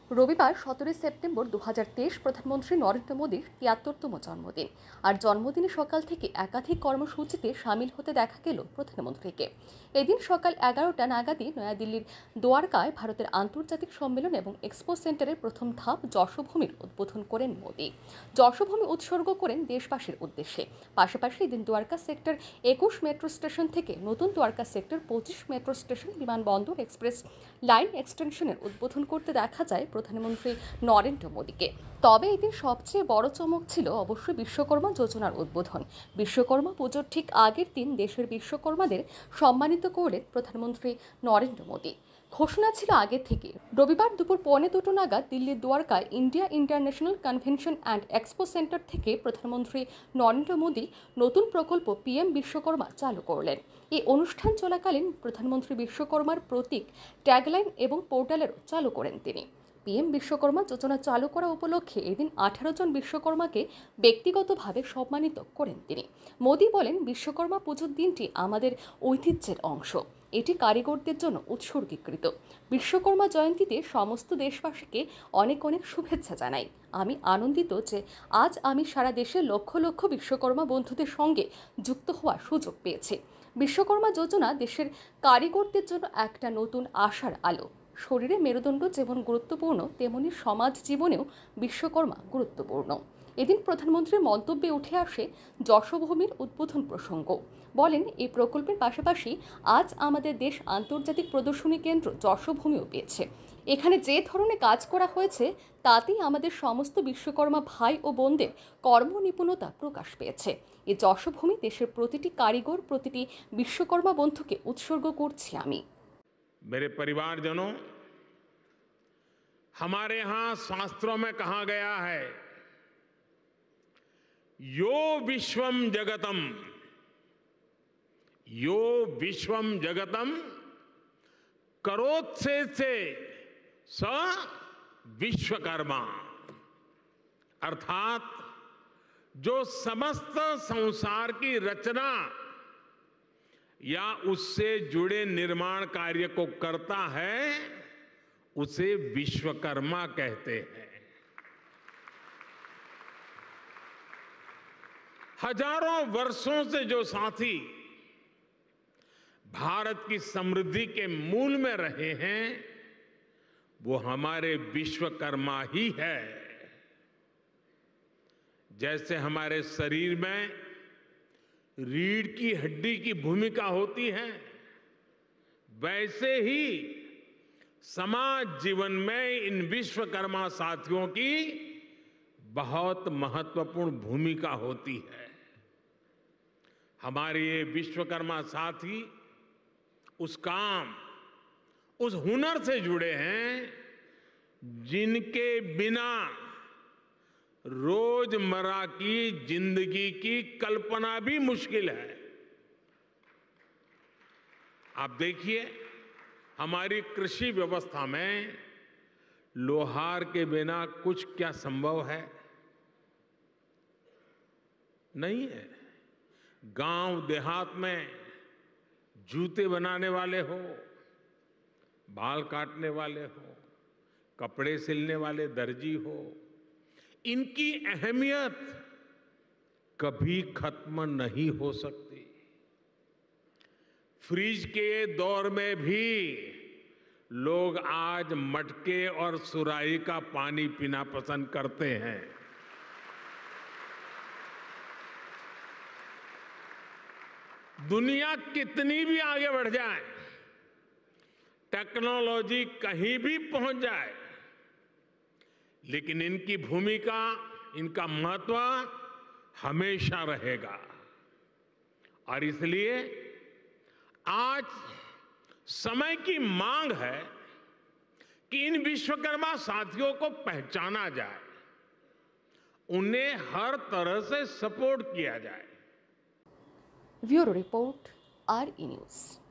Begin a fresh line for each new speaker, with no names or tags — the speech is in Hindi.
রবিবার 17 সেপ্টেম্বর 2023 প্রধানমন্ত্রী নরেন্দ্র মোদীর 73তম জন্মদিন। আর জন্মদিনে সকাল থেকে একাধিক কর্মসূচিতে সামিল হতে দেখা গেল প্রধানমন্ত্রীকে। এদিন সকাল 11টা নাগাদই নয়াদিল্লির দোয়ারকায় ভারতের আন্তর্জাতিক সম্মেলন এবং এক্সপো সেন্টারের প্রথম ধাপ যশোভূমির উদ্বোধন করেন মোদী। যশোভূমি উৎসর্গ করেন দেশবাসীর উদ্দেশ্যে। পাশাপাশি এদিন দ্বারকা সেক্টর 21 মেট্রো স্টেশন থেকে নতুন দ্বারকা সেক্টর 25 মেট্রো স্টেশন বিমানবন্দর এক্সপ্রেস লাইন এক্সটেনশনের উদ্বোধন করতে দেখা যায় প্রধানমন্ত্রী নরেন্দ্র মোদীকে। তবে এদিন সবচেয়ে বড় চমক ছিল অবশ্যই বিশ্বকর্মা যোজনার উদ্বোধন। বিশ্বকর্মা পুজোর ঠিক আগের দিন দেশের বিশ্বকর্মাদের সম্মানিত করলেন প্রধানমন্ত্রী নরেন্দ্র মোদী। ঘোষণা ছিল আগে থেকে। রবিবার দুপুর 1:45 নাগাদ দিল্লির দ্বারকায় India International Convention and Expo Centre থেকে প্রধানমন্ত্রী নরেন্দ্র মোদী নতুন প্রকল্প পিএম বিশ্বকর্মা চালু করলেন। এই অনুষ্ঠান চলাকালীন প্রধানমন্ত্রী বিশ্বকর্মার প্রতীক, ট্যাগলাইন এবং পোর্টালেরও চালু করেন তিনি। পিএম বিশ্বকর্মা যোজনা চালু করা উপলক্ষে এদিন 18 জন বিশ্বকর্মাকে ব্যক্তিগতভাবে সম্মানিত করেন তিনি। মোদী বলেন, বিশ্বকর্মা পুজোর দিনটি আমাদের ঐতিহ্যের অংশ। এটি কারিগরদের জন্য উৎসর্গীকৃত। বিশ্বকর্মা জয়ন্তীতে সমস্ত দেশবাসীকে অনেক অনেক শুভেচ্ছা জানাই। আমি আনন্দিত যে আজ আমি সারা দেশে লক্ষ লক্ষ বিশ্বকর্মা বন্ধুদের সঙ্গে যুক্ত হওয়ার সুযোগ পেয়েছি। বিশ্বকর্মা যোজনা দেশের কারিগরদের জন্য একটা নতুন আশার আলো। শরীরে মেরুদণ্ড যেমন গুরুত্বপূর্ণ, তেমনি সমাজ জীবনেও বিশ্বকর্মা গুরুত্বপূর্ণ। এদিন প্রধানমন্ত্রীর মন্তব্যে উঠে আসে যশোভূমির উদ্বোধন প্রসঙ্গ। বলেন, এই প্রকল্পের পাশাপাশি আজ আমাদের দেশ আন্তর্জাতিক প্রদর্শনী কেন্দ্র যশোভূমিও পেয়েছে। এখানে যে ধরনের কাজ করা হয়েছে তাতেই আমাদের সমস্ত বিশ্বকর্মা ভাই ও বোনদের কর্মনিপুণতা প্রকাশ পেয়েছে। এই যশোভূমি দেশের প্রতিটি কারিগর, প্রতিটি বিশ্বকর্মা বন্ধুকে উৎসর্গ করছি আমি।
मेरे परिवारजनों, हमारे यहां शास्त्रों में कहा गया है, यो विश्वम जगतम, यो विश्वम जगतम करोत्से से स विश्वकर्मा। अर्थात जो समस्त संसार की रचना या उससे जुड़े निर्माण कार्य को करता है, उसे विश्वकर्मा कहते हैं। हजारों वर्षों से जो साथी भारत की समृद्धि के मूल में रहे हैं, वो हमारे विश्वकर्मा ही है। जैसे हमारे शरीर में रीढ़ की हड्डी की भूमिका होती है, वैसे ही समाज जीवन में इन विश्वकर्मा साथियों की बहुत महत्वपूर्ण भूमिका होती है। हमारे ये विश्वकर्मा साथी उस काम, उस हुनर से जुड़े हैं जिनके बिना रोजमर्रा की जिंदगी की कल्पना भी मुश्किल है। आप देखिए, हमारी कृषि व्यवस्था में लोहार के बिना कुछ क्या संभव है? नहीं है। गांव देहात में जूते बनाने वाले हो, बाल काटने वाले हो, कपड़े सिलने वाले दर्जी हो, इनकी अहमियत कभी खत्म नहीं हो सकती। फ्रिज के दौर में भी लोग आज मटके और सुराही का पानी पीना पसंद करते हैं। दुनिया कितनी भी आगे बढ़ जाए, टेक्नोलॉजी कहीं भी पहुंच जाए, लेकिन इनकी भूमिका, इनका महत्व हमेशा रहेगा। और इसलिए आज समय की मांग है कि इन विश्वकर्मा साथियों को पहचाना जाए, उन्हें हर तरह से सपोर्ट किया जाए।
Bureau report, RE news.